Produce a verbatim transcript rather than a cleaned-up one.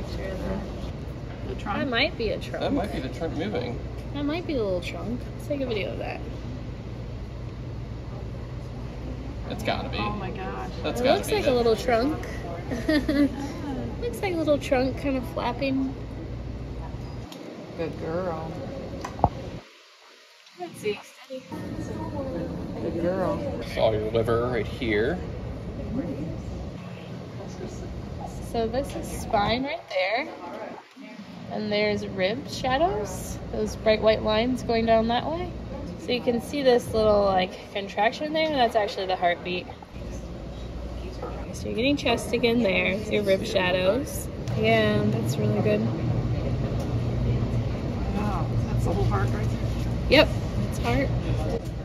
picture of the, the trunk. That might be a trunk. That might be the trunk moving. That might be the little trunk. Let's take a video of that. It's gotta be. Oh my gosh. That's it gotta looks be like the... a little trunk. Looks like a little trunk kind of flapping. Good girl. Let's see, steady. Good girl. Saw your liver right here. So this is spine right there. And there's rib shadows. Those bright white lines going down that way. So you can see this little like contraction there. That's actually the heartbeat. So you're getting chest again there. It's your rib shadows. Yeah, that's really good. Wow, that's the whole heart right there. Yep, it's heart.